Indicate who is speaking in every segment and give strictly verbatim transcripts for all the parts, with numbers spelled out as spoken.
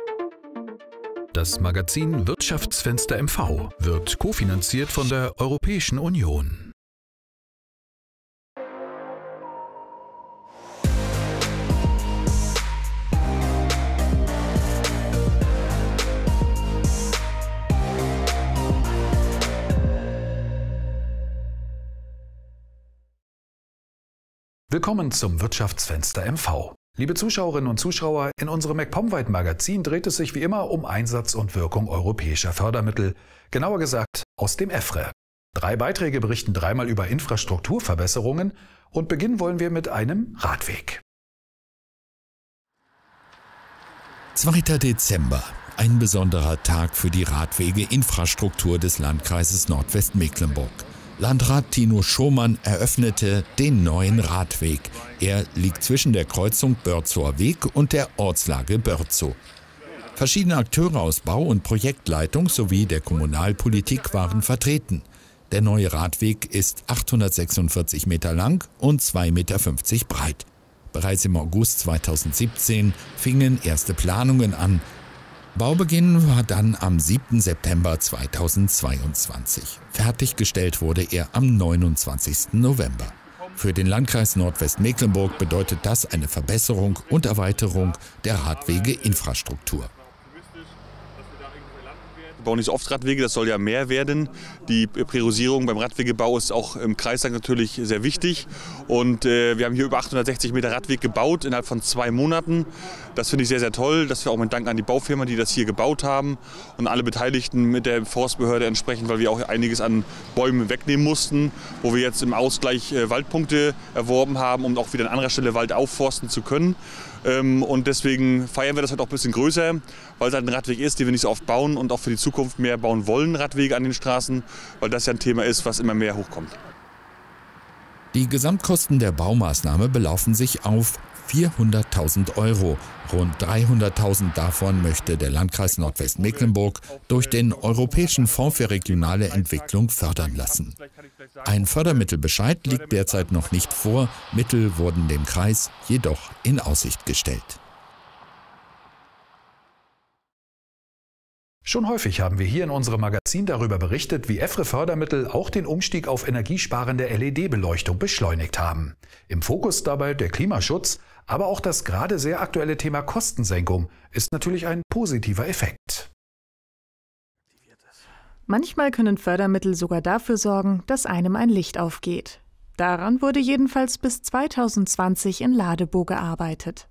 Speaker 1: Das Magazin Wirtschaftsfenster M V wird kofinanziert von der Europäischen Union. Willkommen zum Wirtschaftsfenster M V. Liebe Zuschauerinnen und Zuschauer, in unserem MacPom-Weit-Magazin dreht es sich wie immer um Einsatz und Wirkung europäischer Fördermittel, genauer gesagt aus dem EFRE. Drei Beiträge berichten dreimal über Infrastrukturverbesserungen und beginnen wollen wir mit einem Radweg.
Speaker 2: zweiter Dezember, ein besonderer Tag für die Radwege-Infrastruktur des Landkreises Nordwestmecklenburg. Landrat Tino Schomann eröffnete den neuen Radweg. Er liegt zwischen der Kreuzung Börzower Weg und der Ortslage Börzow. Verschiedene Akteure aus Bau- und Projektleitung sowie der Kommunalpolitik waren vertreten. Der neue Radweg ist achthundertsechsundvierzig Meter lang und zwei Meter fünfzig breit. Bereits im August zweitausendsiebzehn fingen erste Planungen an. Baubeginn war dann am siebten September zweitausendzweiundzwanzig. Fertiggestellt wurde er am neunundzwanzigsten November. Für den Landkreis Nordwestmecklenburg bedeutet das eine Verbesserung und Erweiterung der Radwegeinfrastruktur.
Speaker 3: Wir bauen nicht so oft Radwege, das soll ja mehr werden. Die Priorisierung beim Radwegebau ist auch im Kreistag natürlich sehr wichtig. Und äh, wir haben hier über achthundertsechzig Meter Radweg gebaut innerhalb von zwei Monaten. Das finde ich sehr, sehr toll. Das wäre auch mit Dank an die Baufirma, die das hier gebaut haben. Und alle Beteiligten mit der Forstbehörde entsprechend, weil wir auch einiges an Bäumen wegnehmen mussten, wo wir jetzt im Ausgleich äh, Waldpunkte erworben haben, um auch wieder an anderer Stelle Wald aufforsten zu können. Ähm, und deswegen feiern wir das halt auch ein bisschen größer, weil es halt ein Radweg ist, den wir nicht so oft bauen und auch für die Zukunft mehr bauen wollen, Radwege an den Straßen, weil das ja ein Thema ist, was immer mehr hochkommt.
Speaker 2: Die Gesamtkosten der Baumaßnahme belaufen sich auf vierhunderttausend Euro. Rund dreihunderttausend davon möchte der Landkreis Nordwestmecklenburg durch den Europäischen Fonds für regionale Entwicklung fördern lassen. Ein Fördermittelbescheid liegt derzeit noch nicht vor, Mittel wurden dem Kreis jedoch in Aussicht gestellt.
Speaker 1: Schon häufig haben wir hier in unserem Magazin darüber berichtet, wie EFRE-Fördermittel auch den Umstieg auf energiesparende L E D-Beleuchtung beschleunigt haben. Im Fokus dabei der Klimaschutz, aber auch das gerade sehr aktuelle Thema Kostensenkung ist natürlich ein positiver Effekt.
Speaker 4: Manchmal können Fördermittel sogar dafür sorgen, dass einem ein Licht aufgeht. Daran wurde jedenfalls bis zweitausendzwanzig in Ladebow gearbeitet.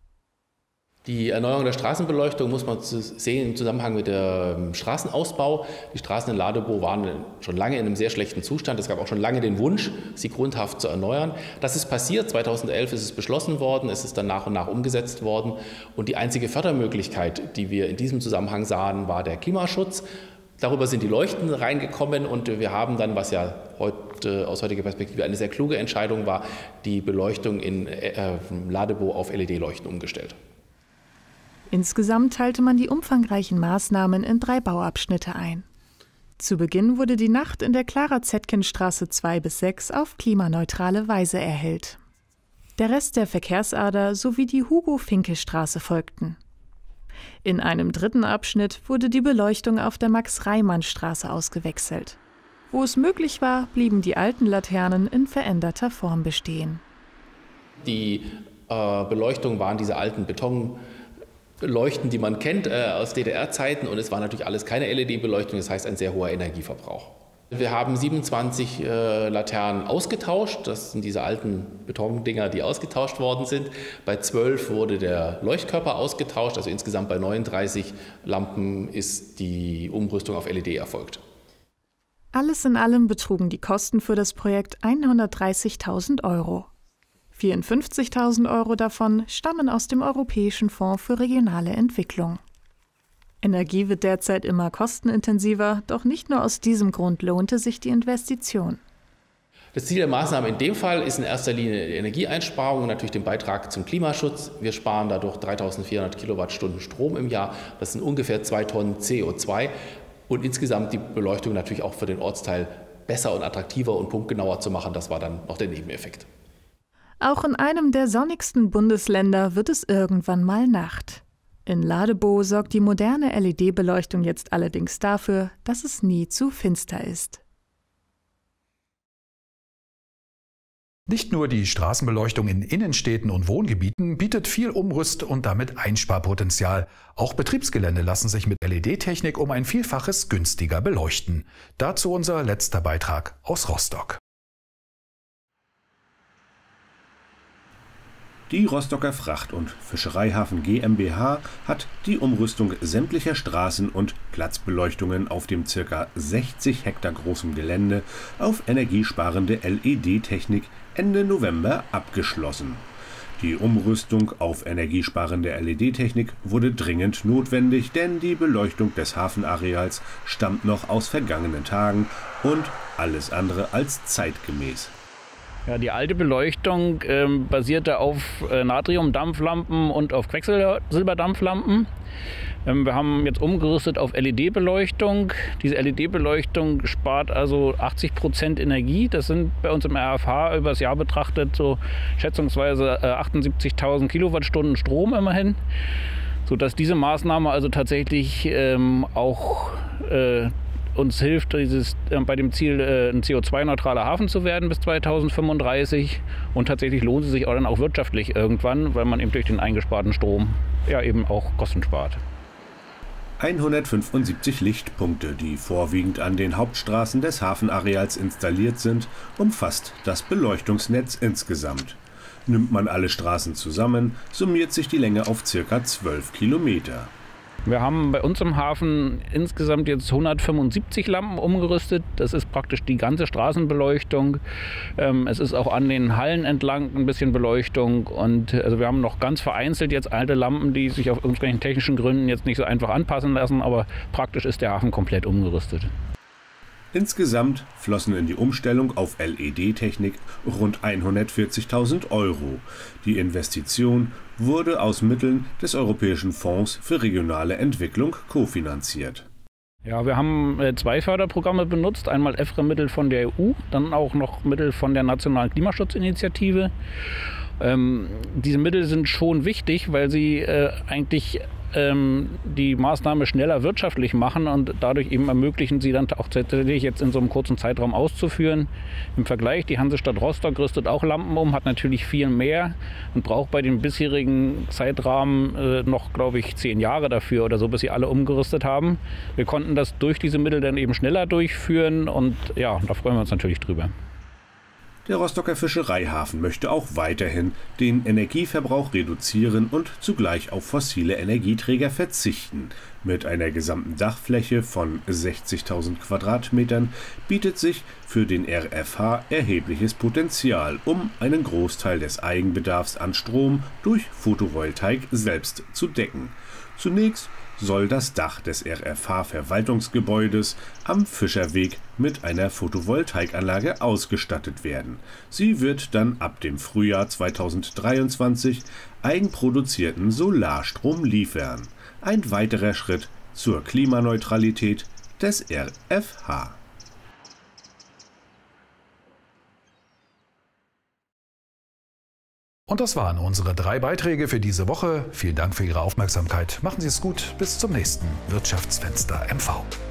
Speaker 5: Die Erneuerung der Straßenbeleuchtung muss man sehen im Zusammenhang mit dem Straßenausbau. Die Straßen in Ladebow waren schon lange in einem sehr schlechten Zustand. Es gab auch schon lange den Wunsch, sie grundhaft zu erneuern. Das ist passiert. zweitausendelf ist es beschlossen worden. Es ist dann nach und nach umgesetzt worden. Und die einzige Fördermöglichkeit, die wir in diesem Zusammenhang sahen, war der Klimaschutz. Darüber sind die Leuchten reingekommen und wir haben dann, was ja heute, aus heutiger Perspektive eine sehr kluge Entscheidung war, die Beleuchtung in äh, Ladebow auf L E D-Leuchten umgestellt.
Speaker 4: Insgesamt teilte man die umfangreichen Maßnahmen in drei Bauabschnitte ein. Zu Beginn wurde die Nacht in der Clara-Zetkin-Straße zwei bis sechs auf klimaneutrale Weise erhellt. Der Rest der Verkehrsader sowie die Hugo-Finke-Straße folgten. In einem dritten Abschnitt wurde die Beleuchtung auf der Max-Reimann-Straße ausgewechselt. Wo es möglich war, blieben die alten Laternen in veränderter Form bestehen.
Speaker 5: Die äh, Beleuchtung waren diese alten Beton Leuchten, die man kennt äh, aus D D R-Zeiten, und es war natürlich alles keine L E D-Beleuchtung, das heißt ein sehr hoher Energieverbrauch. Wir haben siebenundzwanzig äh, Laternen ausgetauscht, das sind diese alten Betondinger, die ausgetauscht worden sind. Bei zwölf wurde der Leuchtkörper ausgetauscht, also insgesamt bei neununddreißig Lampen ist die Umrüstung auf L E D erfolgt.
Speaker 4: Alles in allem betrugen die Kosten für das Projekt hundertdreißigtausend Euro. vierundfünfzigtausend Euro davon stammen aus dem Europäischen Fonds für regionale Entwicklung. Energie wird derzeit immer kostenintensiver, doch nicht nur aus diesem Grund lohnte sich die Investition.
Speaker 5: Das Ziel der Maßnahme in dem Fall ist in erster Linie die Energieeinsparung und natürlich den Beitrag zum Klimaschutz. Wir sparen dadurch dreitausendvierhundert Kilowattstunden Strom im Jahr. Das sind ungefähr zwei Tonnen C O zwei. Und insgesamt die Beleuchtung natürlich auch für den Ortsteil besser und attraktiver und punktgenauer zu machen. Das war dann noch der Nebeneffekt.
Speaker 4: Auch in einem der sonnigsten Bundesländer wird es irgendwann mal Nacht. In Ladebow sorgt die moderne L E D-Beleuchtung jetzt allerdings dafür, dass es nie zu finster ist.
Speaker 1: Nicht nur die Straßenbeleuchtung in Innenstädten und Wohngebieten bietet viel Umrüst- und damit Einsparpotenzial. Auch Betriebsgelände lassen sich mit L E D-Technik um ein Vielfaches günstiger beleuchten. Dazu unser letzter Beitrag aus Rostock.
Speaker 6: Die Rostocker Fracht- und Fischereihafen GmbH hat die Umrüstung sämtlicher Straßen- und Platzbeleuchtungen auf dem ca. sechzig Hektar großen Gelände auf energiesparende L E D-Technik Ende November abgeschlossen. Die Umrüstung auf energiesparende L E D-Technik wurde dringend notwendig, denn die Beleuchtung des Hafenareals stammt noch aus vergangenen Tagen und alles andere als zeitgemäß.
Speaker 7: Ja, die alte Beleuchtung ähm, basierte auf äh, Natriumdampflampen und auf Quecksilberdampflampen. Ähm, wir haben jetzt umgerüstet auf L E D-Beleuchtung. Diese L E D-Beleuchtung spart also achtzig Prozent Energie. Das sind bei uns im R F H über das Jahr betrachtet so schätzungsweise äh, achtundsiebzigtausend Kilowattstunden Strom immerhin. Sodass diese Maßnahme also tatsächlich ähm, auch äh, uns hilft, dieses, äh, bei dem Ziel, äh, ein C O zwei neutraler Hafen zu werden bis zweitausendfünfunddreißig. Und tatsächlich lohnt sie sich auch dann auch wirtschaftlich irgendwann, weil man eben durch den eingesparten Strom ja eben auch Kosten spart.
Speaker 6: hundertfünfundsiebzig Lichtpunkte, die vorwiegend an den Hauptstraßen des Hafenareals installiert sind, umfasst das Beleuchtungsnetz insgesamt. Nimmt man alle Straßen zusammen, summiert sich die Länge auf ca. zwölf Kilometer.
Speaker 7: Wir haben bei uns im Hafen insgesamt jetzt hundertfünfundsiebzig Lampen umgerüstet. Das ist praktisch die ganze Straßenbeleuchtung. Ähm, es ist auch an den Hallen entlang ein bisschen Beleuchtung. Und also wir haben noch ganz vereinzelt jetzt alte Lampen, die sich auf irgendwelchen technischen Gründen jetzt nicht so einfach anpassen lassen. Aber praktisch ist der Hafen komplett umgerüstet.
Speaker 6: Insgesamt flossen in die Umstellung auf L E D-Technik rund hundertvierzigtausend Euro. Die Investition wurde aus Mitteln des Europäischen Fonds für regionale Entwicklung kofinanziert.
Speaker 7: Ja, wir haben äh, zwei Förderprogramme benutzt. Einmal E F R E-Mittel von der E U, dann auch noch Mittel von der Nationalen Klimaschutzinitiative. Ähm, diese Mittel sind schon wichtig, weil sie äh, eigentlich ähm, die Maßnahme schneller wirtschaftlich machen und dadurch eben ermöglichen, sie dann auch tatsächlich jetzt in so einem kurzen Zeitraum auszuführen. Im Vergleich, die Hansestadt Rostock rüstet auch Lampen um, hat natürlich viel mehr und braucht bei dem bisherigen Zeitrahmen äh, noch, glaube ich, zehn Jahre dafür oder so, bis sie alle umgerüstet haben. Wir konnten das durch diese Mittel dann eben schneller durchführen und ja, da freuen wir uns natürlich drüber.
Speaker 6: Der Rostocker Fischereihafen möchte auch weiterhin den Energieverbrauch reduzieren und zugleich auf fossile Energieträger verzichten. Mit einer gesamten Dachfläche von sechzigtausend Quadratmetern bietet sich für den R F H erhebliches Potenzial, um einen Großteil des Eigenbedarfs an Strom durch Photovoltaik selbst zu decken. Zunächst soll das Dach des R F H-Verwaltungsgebäudes am Fischerweg mit einer Photovoltaikanlage ausgestattet werden. Sie wird dann ab dem Frühjahr zweitausenddreiundzwanzig eigenproduzierten Solarstrom liefern. Ein weiterer Schritt zur Klimaneutralität des R F H.
Speaker 1: Und das waren unsere drei Beiträge für diese Woche. Vielen Dank für Ihre Aufmerksamkeit. Machen Sie es gut. Bis zum nächsten Wirtschaftsfenster M V.